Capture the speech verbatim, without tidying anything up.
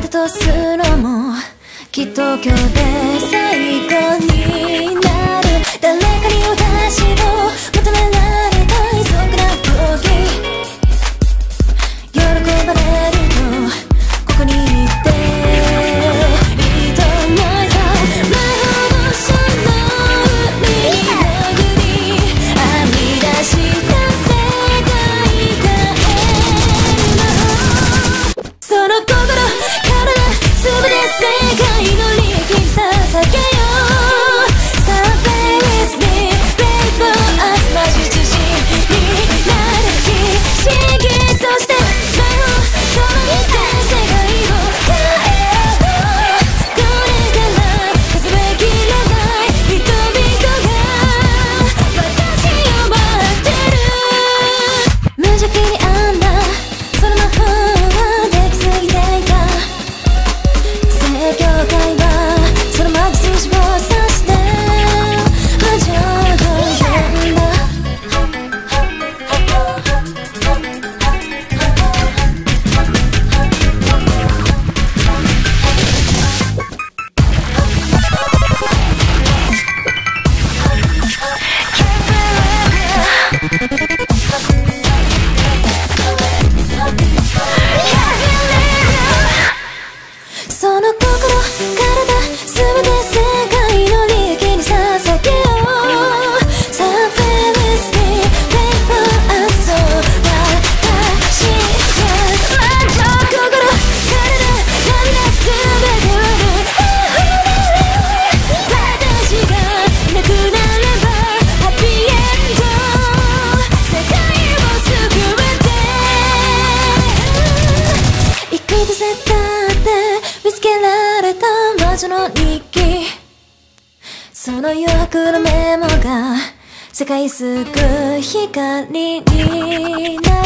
だとするのもきっと今日で最後になる。誰かに私を求められたいそんな時、喜ばれるとここにいていたないか。魔法のその海に潜り編み出した世界変える魔法。その心体全て世界の利益に捧げよう。さあ play with me rainbow as 魔術師になる不思議。そして魔法共にて世界を変えよう。これから数えきれない人々が私を待ってる。無邪気に編んだその魔法はできすぎていた。正教会はその魔術師を指して魔女と呼んだ。その心体全て世界の利益に捧げよう。さあ play with me rainbow as 私が魔女。心体涙全て割る。私がいなくなればハッピーエンド。世界を救えて幾度せたって見つけられた魔女の日記。その余白のメモが世界救う光になる。